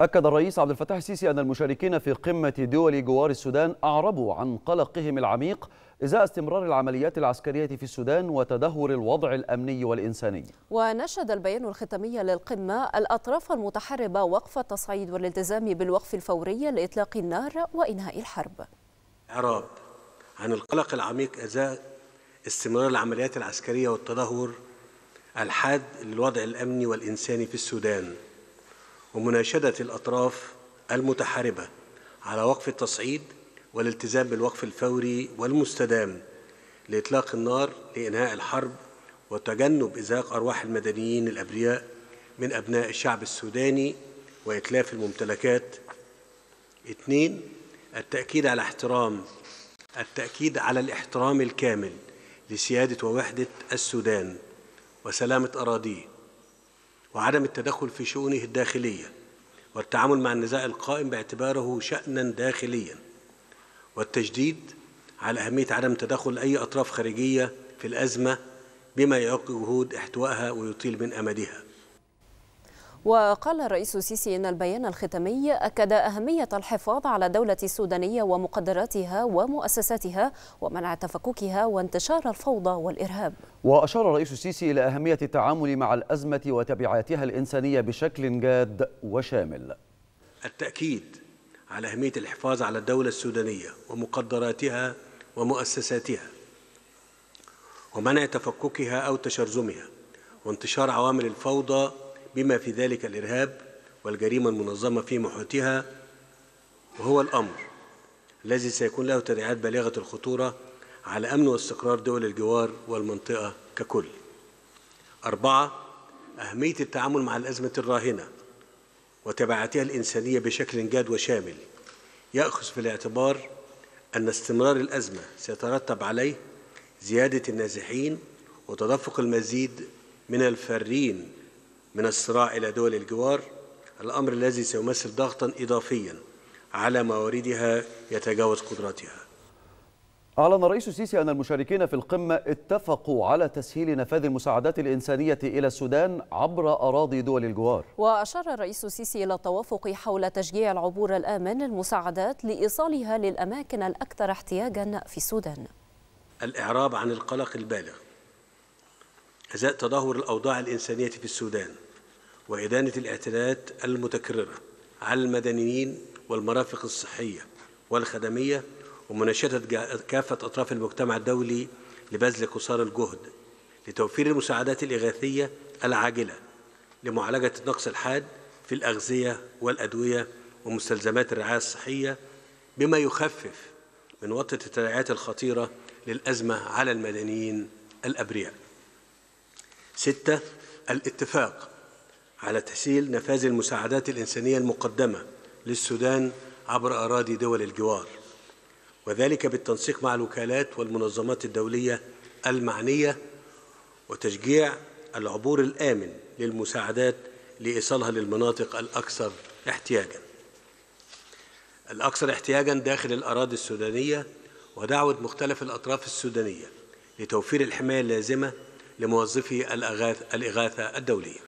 أكد الرئيس عبد الفتاح السيسي أن المشاركين في قمة دول جوار السودان أعربوا عن قلقهم العميق إزاء استمرار العمليات العسكرية في السودان وتدهور الوضع الأمني والإنساني. ونشد البيان الختامي للقمة الأطراف المتحربة وقف التصعيد والالتزام بالوقف الفوري لإطلاق النار وإنهاء الحرب. إعراب عن القلق العميق إزاء استمرار العمليات العسكرية والتدهور الحاد للوضع الأمني والإنساني في السودان، ومناشدة الأطراف المتحاربة على وقف التصعيد والالتزام بالوقف الفوري والمستدام لإطلاق النار لإنهاء الحرب وتجنب إزهاق أرواح المدنيين الأبرياء من أبناء الشعب السوداني وإتلاف الممتلكات. 2. التأكيد على الاحترام الكامل لسيادة ووحدة السودان وسلامة أراضيه وعدم التدخل في شؤونه الداخلية والتعامل مع النزاع القائم باعتباره شأناً داخلياً، والتشديد على أهمية عدم تدخل أي أطراف خارجية في الأزمة بما يعوق جهود احتوائها ويطيل من أمدها. وقال الرئيس السيسي إن البيان الختامي أكد أهمية الحفاظ على الدولة السودانية ومقدراتها ومؤسساتها ومنع تفككها وانتشار الفوضى والإرهاب. وأشار الرئيس السيسي إلى أهمية التعامل مع الأزمة وتبعاتها الإنسانية بشكل جاد وشامل. التأكيد على أهمية الحفاظ على الدولة السودانية ومقدراتها ومؤسساتها ومنع تفككها أو تشرذمها وانتشار عوامل الفوضى بما في ذلك الإرهاب والجريمة المنظمة في محيطها، وهو الأمر الذي سيكون له تداعيات بالغة الخطورة على أمن واستقرار دول الجوار والمنطقة ككل. 4. أهمية التعامل مع الأزمة الراهنة وتبعاتها الإنسانية بشكل جاد وشامل، يأخذ في الاعتبار أن استمرار الأزمة سيترتب عليه زيادة النازحين وتدفق المزيد من الفارين من الصراع إلى دول الجوار، الأمر الذي سيمثل ضغطاً إضافياً على مواردها يتجاوز قدراتها. أعلن الرئيس السيسي أن المشاركين في القمة اتفقوا على تسهيل نفاذ المساعدات الإنسانية إلى السودان عبر أراضي دول الجوار. وأشار الرئيس السيسي إلى التوافق حول تشجيع العبور الآمن للمساعدات لإيصالها للأماكن الأكثر احتياجاً في السودان. الإعراب عن القلق البالغ إزاء تدهور الأوضاع الإنسانية في السودان وإدانة الاعتداءات المتكررة على المدنيين والمرافق الصحية والخدمية، ومناشدة كافة أطراف المجتمع الدولي لبذل قصارى الجهد لتوفير المساعدات الإغاثية العاجلة لمعالجة النقص الحاد في الأغذية والأدوية ومستلزمات الرعاية الصحية، بما يخفف من وطأة التداعيات الخطيرة للأزمة على المدنيين الأبرياء. 6. الاتفاق على تسهيل نفاذ المساعدات الإنسانية المقدمة للسودان عبر أراضي دول الجوار، وذلك بالتنسيق مع الوكالات والمنظمات الدولية المعنية، وتشجيع العبور الآمن للمساعدات لإيصالها للمناطق الأكثر احتياجاً داخل الأراضي السودانية، ودعوة مختلف الأطراف السودانية لتوفير الحماية اللازمة لموظفي الإغاثة الدولية.